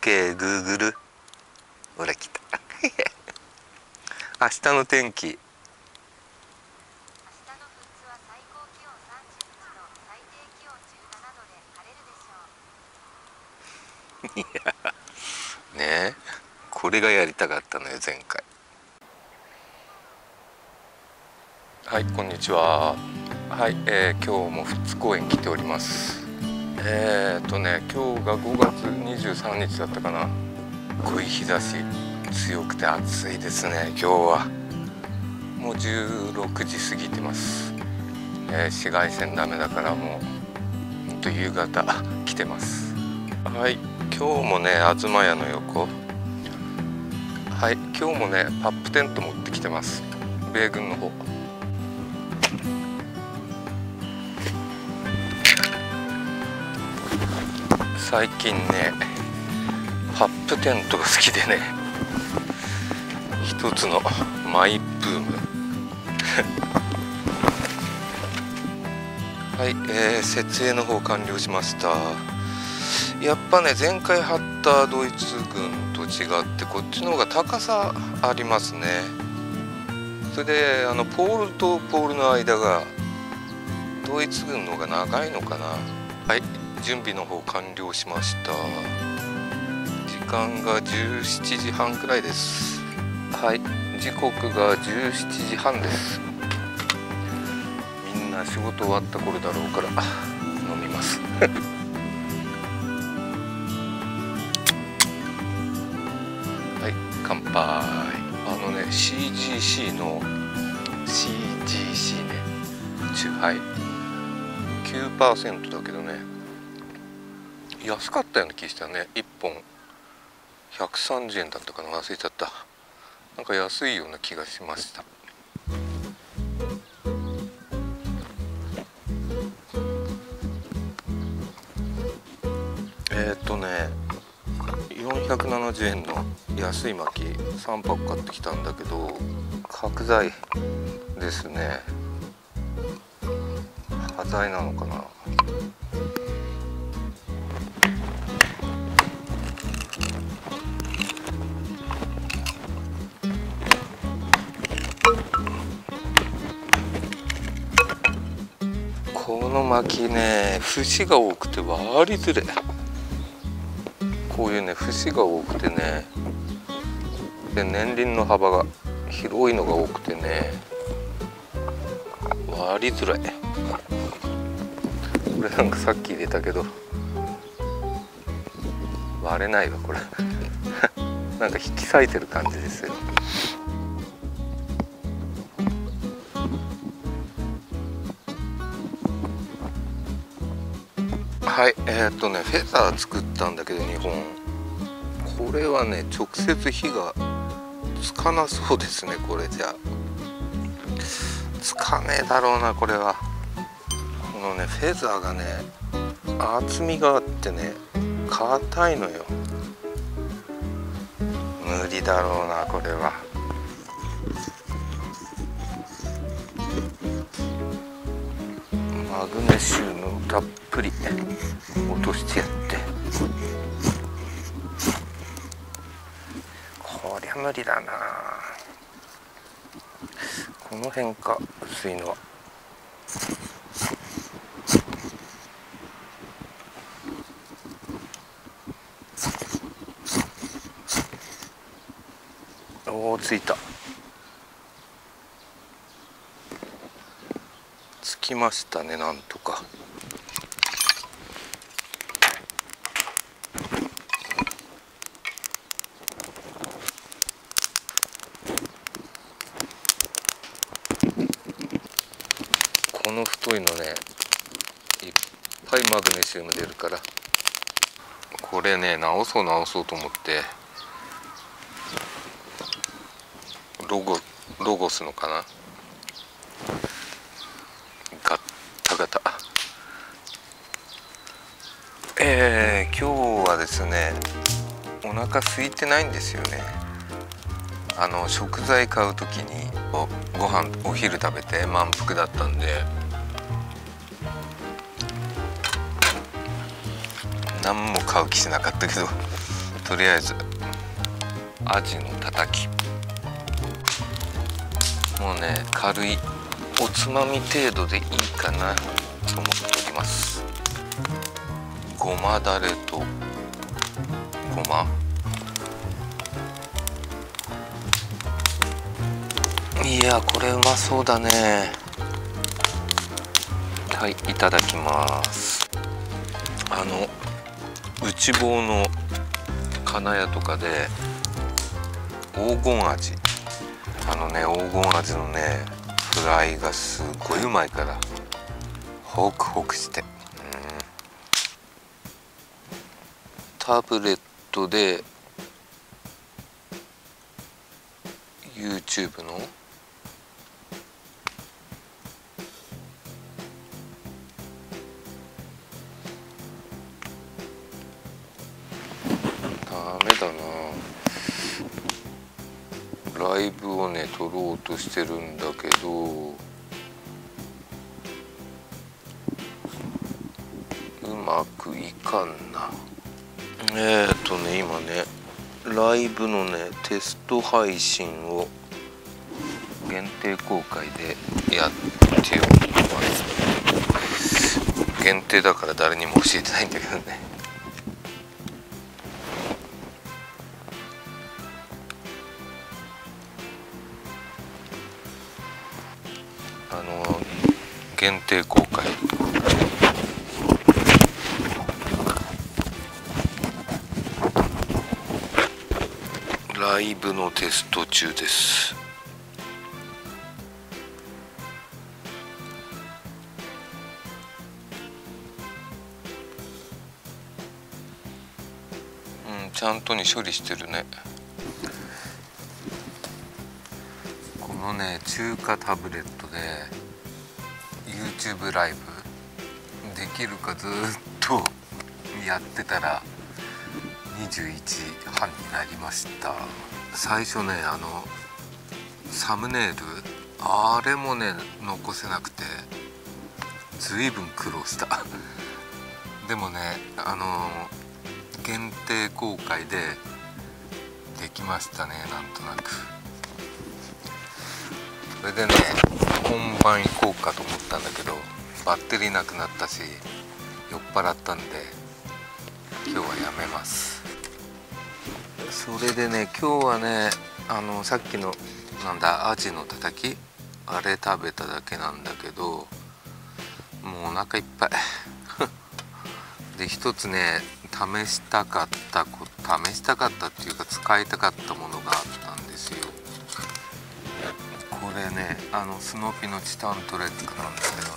OK、Google。ほら来た。明日の天気。 明日の富津は最高気温31度、最低気温17度で晴れるでしょう。 いや、ねえ、これがやりたかったのよ、前回。はい、こんにちは。はい、今日も富津公園来ております。今日が5月23日だったかな。濃い日差し強くて暑いですね。今日はもう16時過ぎてます。紫外線ダメだからもうほんと夕方来てます。はい、今日もね東屋の横、はい、今日もねパップテント持ってきてます。米軍の方。最近ねパップテントが好きでね、一つのマイブーム。はい、設営の方完了しました。やっぱね前回張ったドイツ軍と違ってこっちの方が高さありますね。それでポールとポールの間がドイツ軍の方が長いのかな。はい、準備の方完了しました。時間が17時半くらいです。はい、時刻が17時半です。みんな仕事終わった頃だろうから飲みます。はい、乾杯。CGC の CGC ね、チューハイ 9% だけどね、安かったような気したね。1本130円だったかな、忘れちゃった。なんか安いような気がしました。470円の安い薪3箱買ってきたんだけど、角材ですね。端材なのかな。この薪ね節が多くて割りづれ。こういうね節が多くてね、で年輪の幅が広いのが多くてね割りづらい。これなんかさっき入れたけど割れないわこれ。なんか引き裂いてる感じですよ。はい、フェザー作ったんだけど2本。これはね直接火がつかなそうですね。これじゃつかねえだろうな。これはこのねフェザーがね厚みがあってね硬いのよ。無理だろうなこれは。マグネシウムをたっぷり落としてやって、こりゃ無理だな。この辺か薄いのは。おお、ついた。つきましたね、なんとか。この太いのねいっぱいマグネシウム出るから、これね直そうと思ってロゴスのかな、ガッタガタ。今日はですねお腹空いてないんですよね。食材買う時にご飯お昼食べて満腹だったんで何も買う気しなかったけどとりあえずアジのたたき、もうね軽いおつまみ程度でいいかなと思っております。ごまだれとごま、いやこれうまそうだね。はい、いただきます。内房の金谷とかで黄金アジ、黄金アジのねフライがすごいうまいから、ホクホクして、タブレットで YouTube のダメだな、ライブをね撮ろうとしてるんだけどうまくいかんな。今ねライブのねテスト配信を限定公開でやっております。限定だから誰にも教えてないんだけどね。限定公開、ライブのテスト中です。ちゃんとに処理してるね。このね中華タブレットで YouTube ライブできるかずっとやってたら21時半になりました。最初ねサムネイルあれもね残せなくてずいぶん苦労したでもね限定公開でできましたね、なんとなく。それでね本番行こうかと思ったんだけどバッテリーなくなったし酔っ払ったんで今日はやめます。それでね今日はねさっきのアジのたたきあれ食べただけなんだけどもうお腹いっぱいで一つね試したかったっていうか使いたかったものがあったんですよ。これねスノピのチタントレックなんだけど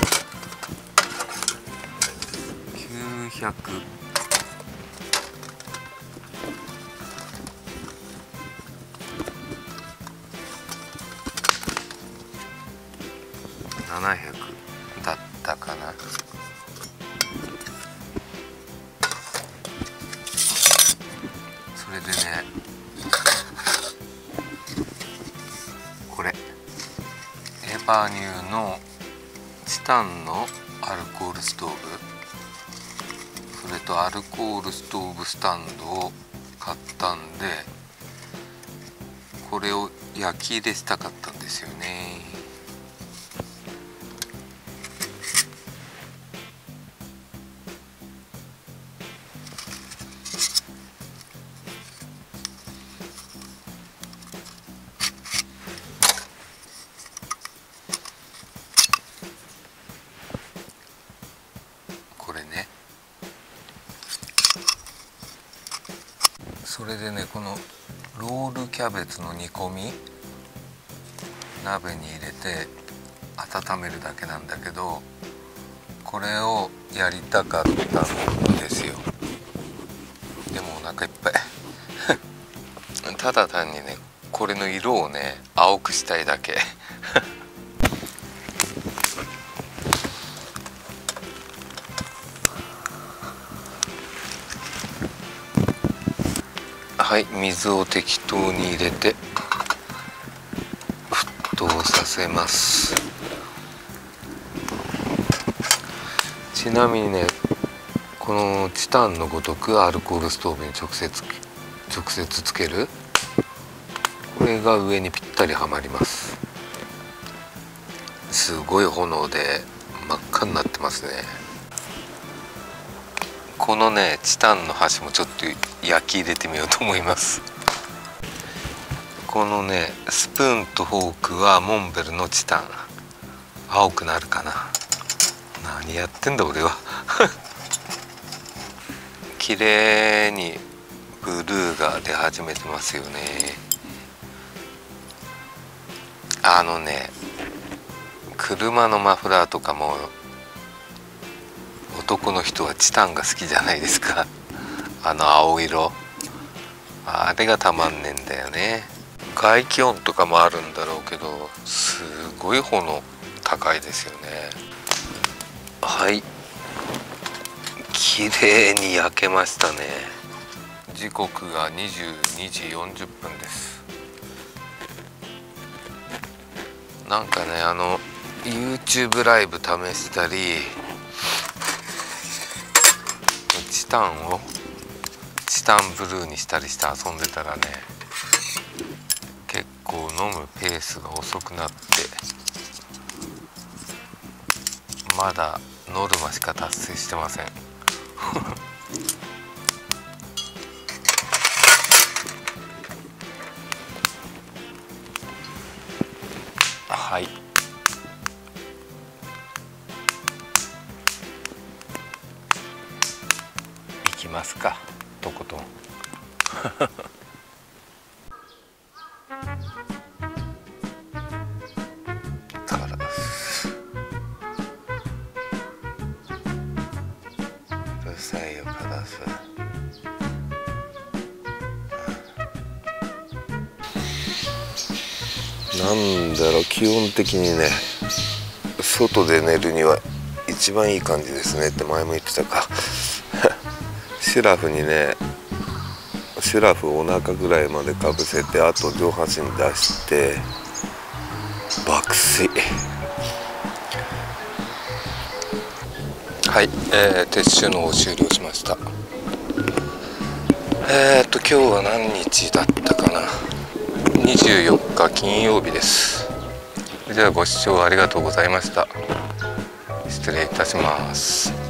ね900700だったかな。それでねこれエバニューのチタンのアルコールストーブ、それとアルコールストーブスタンドを買ったんでこれを焼き入れしたかったんですよね。これね、それでねこのロールキャベツの煮込み鍋に入れて温めるだけなんだけどこれをやりたかったんですよ。でもお腹いっぱいただ単にねこれの色をね青くしたいだけはい、水を適当に入れて沸騰させます。ちなみにねここのチタンのごとくアルコールストーブに直接つける、これが上にぴったりはまります。すごい炎で真っ赤になってますね。このねチタンの端もちょっと焼き入れてみようと思います。このねスプーンとフォークはモンベルのチタン。青くなるかな。何やってんだ俺は。綺麗にブルーが出始めてますよね。車のマフラーとかも男の人はチタンが好きじゃないですか。青色、あれがたまんねえんだよね。外気温とかもあるんだろうけど、すごい炎高いですよね。はい、綺麗に焼けましたね。時刻が22時40分です。なんかねYouTube ライブ試したり、チタンブルーにしたりして遊んでたらね、結構飲むペースが遅くなって、まだノルマしか達成してません。はい、いきますか、とことん。カラスうるさいよカラス。なんだろう、基本的にね外で寝るには一番いい感じですねって前も言ってたか。シュラフお腹ぐらいまでかぶせて、あと上半身出して爆睡。はい、撤収の方終了しました。今日は何日だったかな。24日金曜日です。ではご視聴ありがとうございました。失礼いたします。